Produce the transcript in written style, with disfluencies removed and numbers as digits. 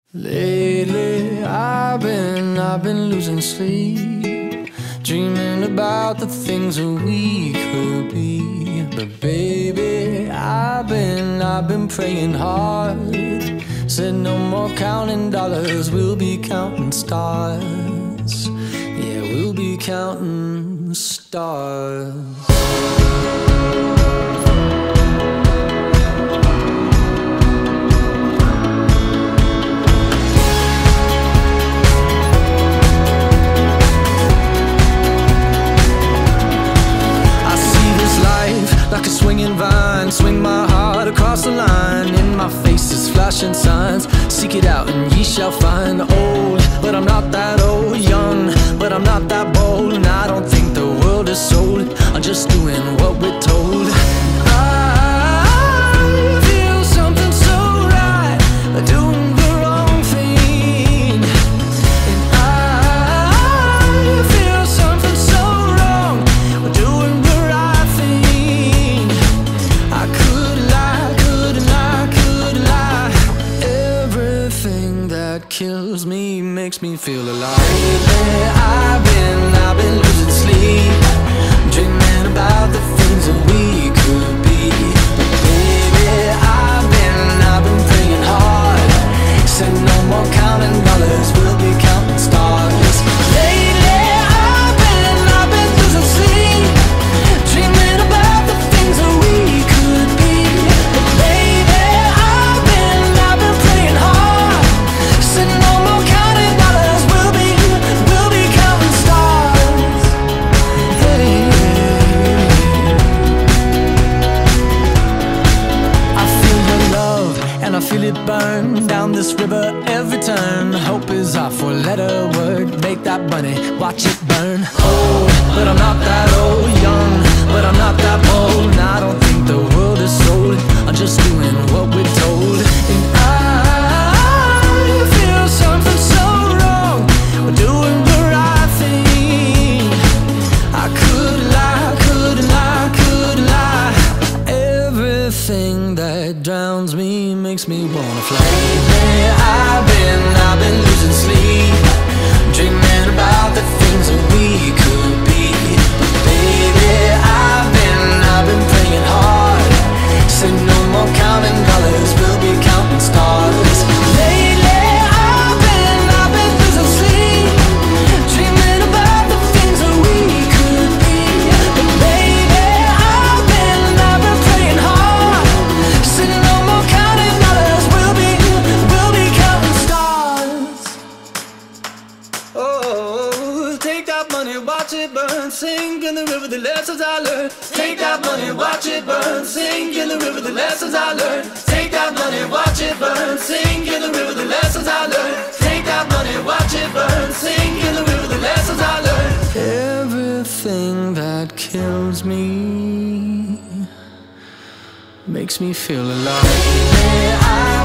Lately I've been losing sleep, dreaming about the things that we could be. But baby, I've been praying hard. Said no more counting dollars, we'll be counting stars. Yeah, we'll be counting stars. Like a swinging vine, swing my heart across the line. In my face is flashing signs, seek it out and ye shall find. Old, but I'm not that old. Young, but I'm not that bold. And I don't think the world is sold, I'm just doing what we're told. I feel something so right, doing the wrong thing. And I feel something so wrong, doing the right thing. I could lie, could lie, could lie. Everything that kills me makes me feel alive. Lately I've been losing sleep, dreaming about the things that we could be. But baby, I've been praying hard. Said no more counting dollars, we'll be counting stars. Lately I've been losing sleep, dreaming about the things that we could be. But baby, I've been praying hard. Said no more counting dollars, we'll be counting stars. Hey. I feel your love and I feel it burn down this river every turn. Hope is our four-letter word, make that money, watch it burn. Old, but I'm not that old. Young, but I'm not that bold. And I don't think the world is sold, I'm just doing what we're told. And I feel something so wrong, we're doing the right thing. I could lie, could lie, could lie. Everything that drowns me makes me wanna fly. Lately I've been losing sleep, dreaming about the things that we could be. But baby, I've been praying hard. Said no more counting dollars, we'll be counting stars. Lately I've been losing sleep, dreaming about the things that we could be. But baby, I've been praying hard. Said no more counting dollars, we'll be counting stars. Oh, take that money, watch it burn, sink in the river, the lessons I learned. Take that money, watch it burn, sink in the river, the lessons I learned. Take that money, watch it burn, sink in the river, the lessons I learned. Take that money, watch it burn, sink in the river, the lessons I learned. Everything that kills me makes me feel alive.